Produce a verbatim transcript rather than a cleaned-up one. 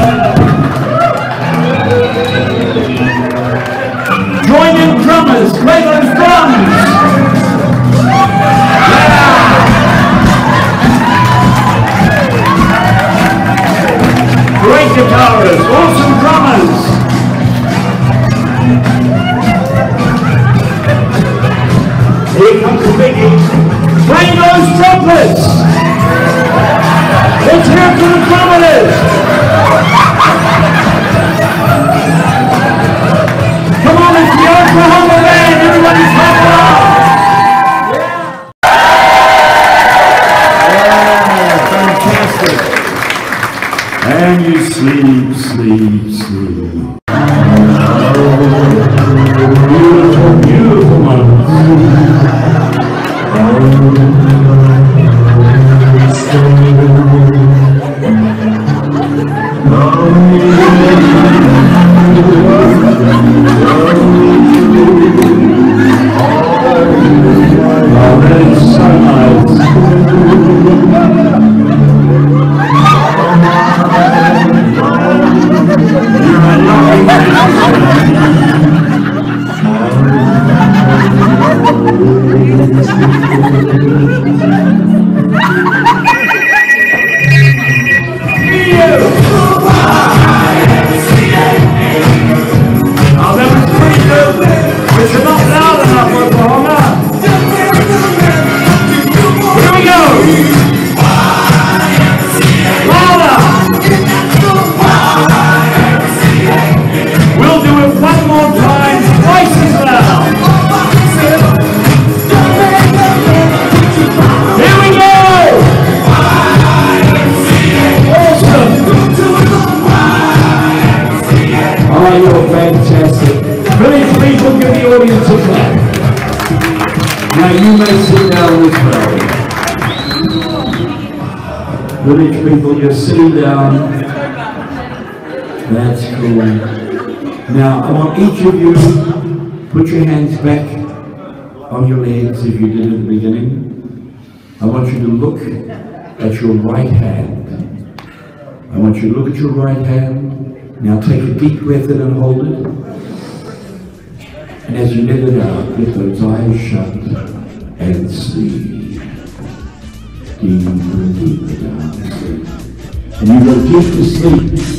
Join in, drummers, play those drums! Great guitarists, awesome drummers! Here comes the biggie. Play those trumpets! Let's hear it for the trumpeters! Come on, it's the Otorohanga band! Everybody's clap it up! Yeah! Yeah, fantastic! And you sleep, sleep, sleep. Beautiful, beautiful moments. Oh, that is so nice. You're a lucky man. Now you may sit down as well. Village people, you're sitting down. That's cool. Now I want each of you put your hands back on your legs if you did at the beginning. I want you to look at your right hand. I want you to look at your right hand. Now take a deep breath in and hold it. And as you let it out, get those eyes shut and sleep. Deeper and deeper down. And you go deep to sleep.